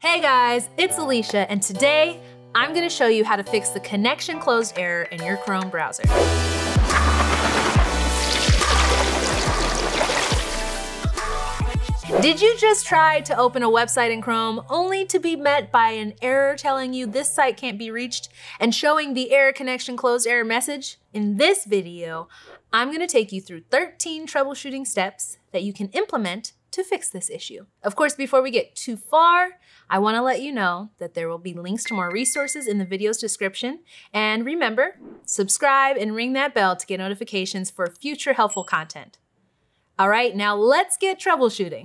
Hey guys, it's Alicia, and today I'm going to show you how to fix the connection closed error in your Chrome browser. Did you just try to open a website in Chrome only to be met by an error telling you this site can't be reached and showing the error connection closed error message? In this video, I'm going to take you through 13 troubleshooting steps that you can implement to fix this issue. Of course, before we get too far, I want to let you know that there will be links to more resources in the video's description. And remember, subscribe and ring that bell to get notifications for future helpful content. All right, now let's get troubleshooting.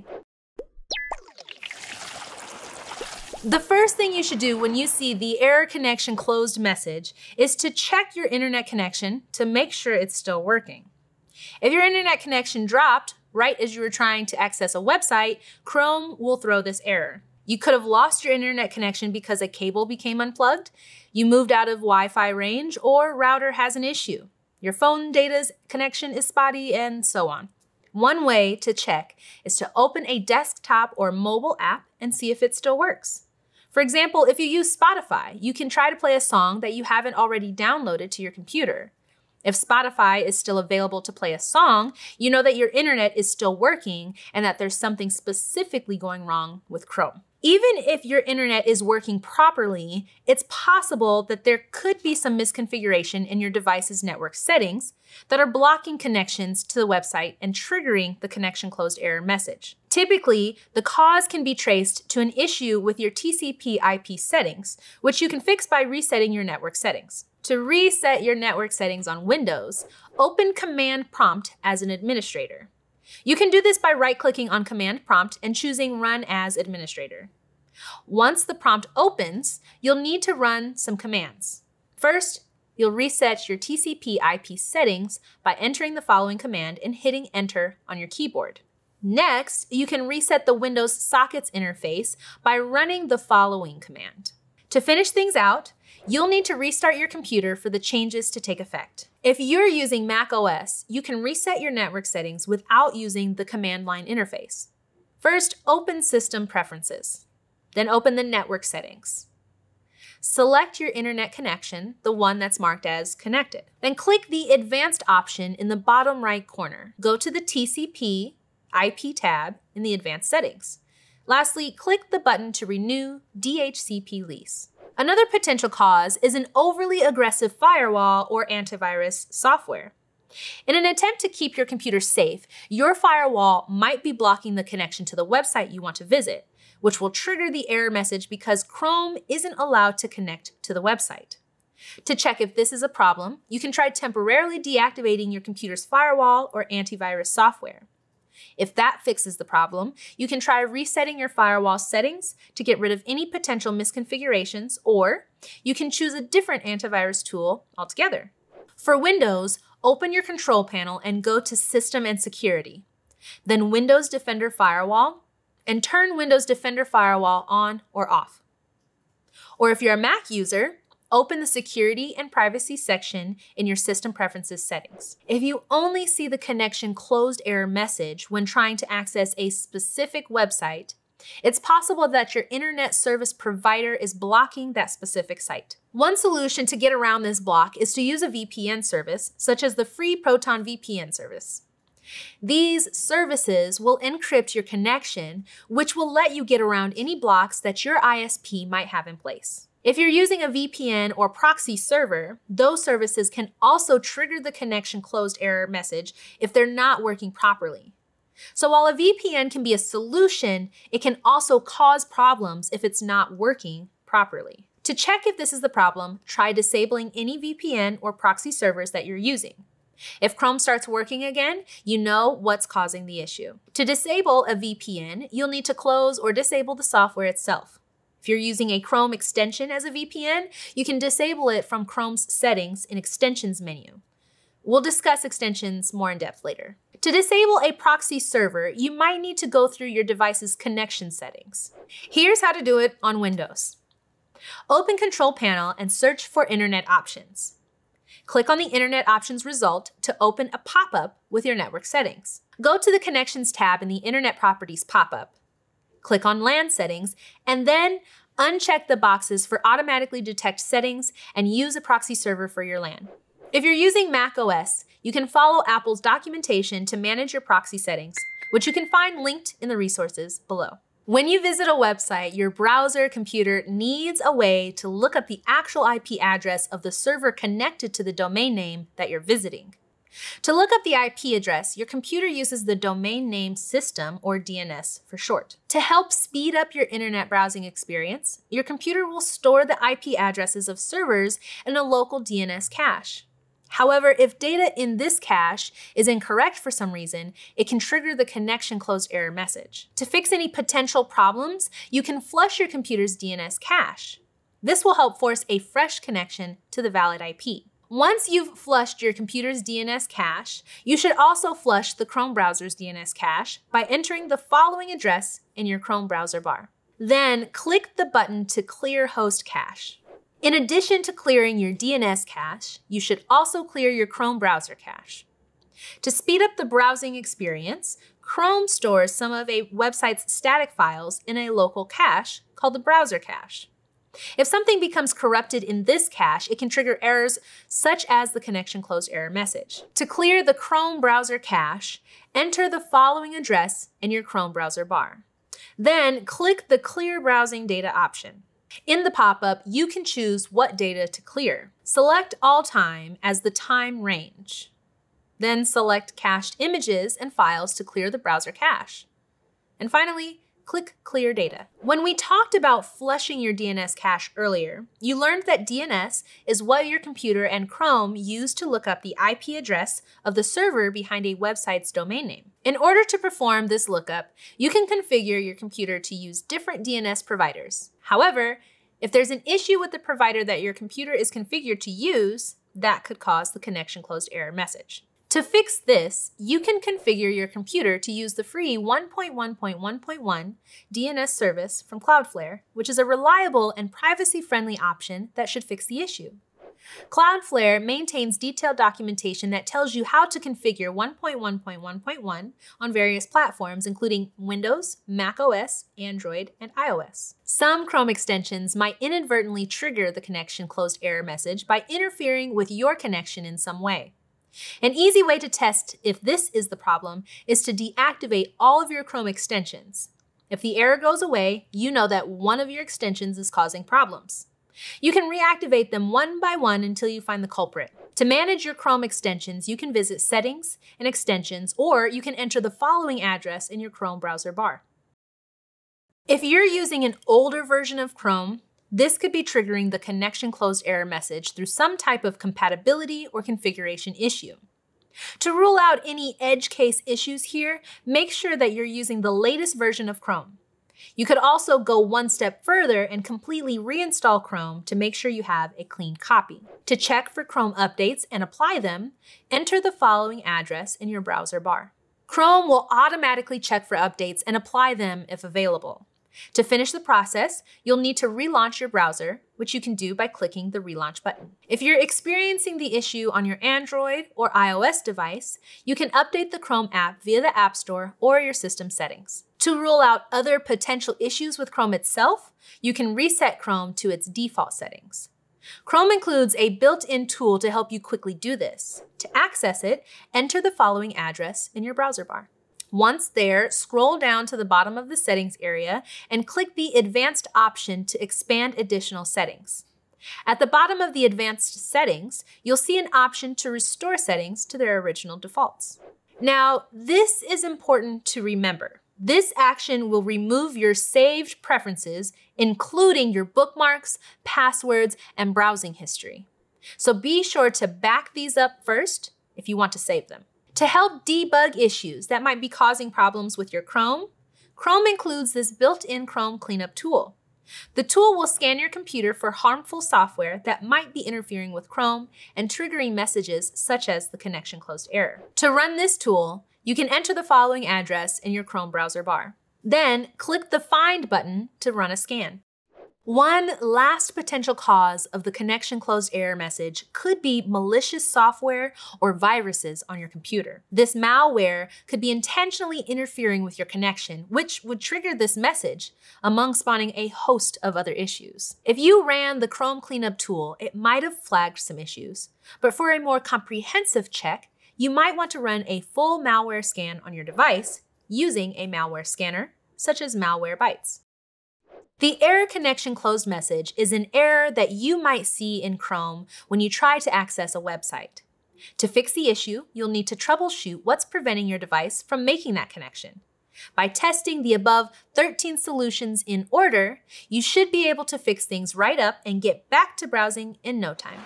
The first thing you should do when you see the error connection closed message is to check your internet connection to make sure it's still working. If your internet connection dropped right as you were trying to access a website, Chrome will throw this error. You could have lost your internet connection because a cable became unplugged, you moved out of Wi-Fi range, or router has an issue. Your phone data's connection is spotty, and so on. One way to check is to open a desktop or mobile app and see if it still works. For example, if you use Spotify, you can try to play a song that you haven't already downloaded to your computer. If Spotify is still available to play a song, you know that your internet is still working and that there's something specifically going wrong with Chrome. Even if your internet is working properly, it's possible that there could be some misconfiguration in your device's network settings that are blocking connections to the website and triggering the connection closed error message. Typically, the cause can be traced to an issue with your TCP/IP settings, which you can fix by resetting your network settings. To reset your network settings on Windows, open Command Prompt as an administrator. You can do this by right-clicking on Command Prompt and choosing Run as Administrator. Once the prompt opens, you'll need to run some commands. First, you'll reset your TCP/IP settings by entering the following command and hitting Enter on your keyboard. Next, you can reset the Windows sockets interface by running the following command. To finish things out, you'll need to restart your computer for the changes to take effect. If you're using Mac OS, you can reset your network settings without using the command line interface. First, open System Preferences. Then open the network settings. Select your internet connection, the one that's marked as connected. Then click the Advanced option in the bottom right corner. Go to the TCP/IP tab in the Advanced settings. Lastly, click the button to renew DHCP lease. Another potential cause is an overly aggressive firewall or antivirus software. In an attempt to keep your computer safe, your firewall might be blocking the connection to the website you want to visit, which will trigger the error message because Chrome isn't allowed to connect to the website. To check if this is a problem, you can try temporarily deactivating your computer's firewall or antivirus software. If that fixes the problem, you can try resetting your firewall settings to get rid of any potential misconfigurations, or you can choose a different antivirus tool altogether. For Windows, open your control panel and go to System and Security, then Windows Defender Firewall, and turn Windows Defender Firewall on or off. Or if you're a Mac user, open the Security and Privacy section in your System Preferences settings. If you only see the connection closed error message when trying to access a specific website, it's possible that your internet service provider is blocking that specific site. One solution to get around this block is to use a VPN service, such as the free Proton VPN service. These services will encrypt your connection, which will let you get around any blocks that your ISP might have in place. If you're using a VPN or proxy server, those services can also trigger the connection closed error message if they're not working properly. So while a VPN can be a solution, it can also cause problems if it's not working properly. To check if this is the problem, try disabling any VPN or proxy servers that you're using. If Chrome starts working again, you know what's causing the issue. To disable a VPN, you'll need to close or disable the software itself. If you're using a Chrome extension as a VPN, you can disable it from Chrome's settings in Extensions menu. We'll discuss extensions more in depth later. To disable a proxy server, you might need to go through your device's connection settings. Here's how to do it on Windows. Open Control Panel and search for Internet Options. Click on the Internet Options result to open a pop-up with your network settings. Go to the Connections tab in the Internet Properties pop-up. Click on LAN settings, and then uncheck the boxes for automatically detect settings and use a proxy server for your LAN. If you're using Mac OS, you can follow Apple's documentation to manage your proxy settings, which you can find linked in the resources below. When you visit a website, your browser computer needs a way to look up the actual IP address of the server connected to the domain name that you're visiting. To look up the IP address, your computer uses the domain name system, or DNS for short. To help speed up your internet browsing experience, your computer will store the IP addresses of servers in a local DNS cache. However, if data in this cache is incorrect for some reason, it can trigger the connection closed error message. To fix any potential problems, you can flush your computer's DNS cache. This will help force a fresh connection to the valid IP. Once you've flushed your computer's DNS cache, you should also flush the Chrome browser's DNS cache by entering the following address in your Chrome browser bar. Then click the button to clear host cache. In addition to clearing your DNS cache, you should also clear your Chrome browser cache. To speed up the browsing experience, Chrome stores some of a website's static files in a local cache called the browser cache. If something becomes corrupted in this cache, it can trigger errors such as the connection closed error message. To clear the Chrome browser cache, enter the following address in your Chrome browser bar. Then click the Clear Browsing Data option. In the pop-up, you can choose what data to clear. Select All Time as the time range. Then select Cached Images and Files to clear the browser cache. And finally, click Clear Data. When we talked about flushing your DNS cache earlier, you learned that DNS is what your computer and Chrome use to look up the IP address of the server behind a website's domain name. In order to perform this lookup, you can configure your computer to use different DNS providers. However, if there's an issue with the provider that your computer is configured to use, that could cause the connection closed error message. To fix this, you can configure your computer to use the free 1.1.1.1 DNS service from Cloudflare, which is a reliable and privacy-friendly option that should fix the issue. Cloudflare maintains detailed documentation that tells you how to configure 1.1.1.1 on various platforms, including Windows, Mac OS, Android, and iOS. Some Chrome extensions might inadvertently trigger the connection closed error message by interfering with your connection in some way. An easy way to test if this is the problem is to deactivate all of your Chrome extensions. If the error goes away, you know that one of your extensions is causing problems. You can reactivate them one by one until you find the culprit. To manage your Chrome extensions, you can visit Settings and Extensions, or you can enter the following address in your Chrome browser bar. If you're using an older version of Chrome, this could be triggering the connection closed error message through some type of compatibility or configuration issue. To rule out any edge case issues here, make sure that you're using the latest version of Chrome. You could also go one step further and completely reinstall Chrome to make sure you have a clean copy. To check for Chrome updates and apply them, enter the following address in your browser bar. Chrome will automatically check for updates and apply them if available. To finish the process, you'll need to relaunch your browser, which you can do by clicking the relaunch button. If you're experiencing the issue on your Android or iOS device, you can update the Chrome app via the App Store or your system settings. To rule out other potential issues with Chrome itself, you can reset Chrome to its default settings. Chrome includes a built-in tool to help you quickly do this. To access it, enter the following address in your browser bar. Once there, scroll down to the bottom of the settings area and click the Advanced option to expand additional settings. At the bottom of the Advanced settings, you'll see an option to restore settings to their original defaults. Now, this is important to remember. This action will remove your saved preferences, including your bookmarks, passwords, and browsing history. So be sure to back these up first if you want to save them. To help debug issues that might be causing problems with your Chrome, Chrome includes this built-in Chrome cleanup tool. The tool will scan your computer for harmful software that might be interfering with Chrome and triggering messages such as the connection closed error. To run this tool, you can enter the following address in your Chrome browser bar. Then click the Find button to run a scan. One last potential cause of the connection closed error message could be malicious software or viruses on your computer. This malware could be intentionally interfering with your connection, which would trigger this message, among spawning a host of other issues. If you ran the Chrome cleanup tool, it might have flagged some issues. But for a more comprehensive check, you might want to run a full malware scan on your device using a malware scanner, such as Malwarebytes. The error connection closed message is an error that you might see in Chrome when you try to access a website. To fix the issue, you'll need to troubleshoot what's preventing your device from making that connection. By testing the above 13 solutions in order, you should be able to fix things right up and get back to browsing in no time.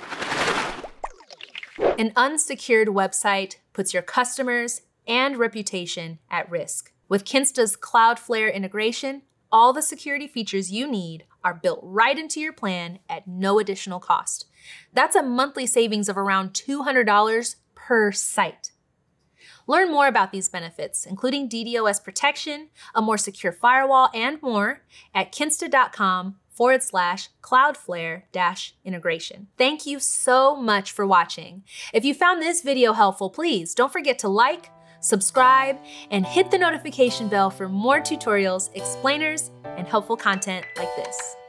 An unsecured website puts your customers and reputation at risk. With Kinsta's Cloudflare integration, all the security features you need are built right into your plan at no additional cost. That's a monthly savings of around $200 per site. Learn more about these benefits, including DDoS protection, a more secure firewall, and more at kinsta.com/Cloudflare-integration. Thank you so much for watching. If you found this video helpful, please don't forget to like, subscribe, and hit the notification bell for more tutorials, explainers, and helpful content like this.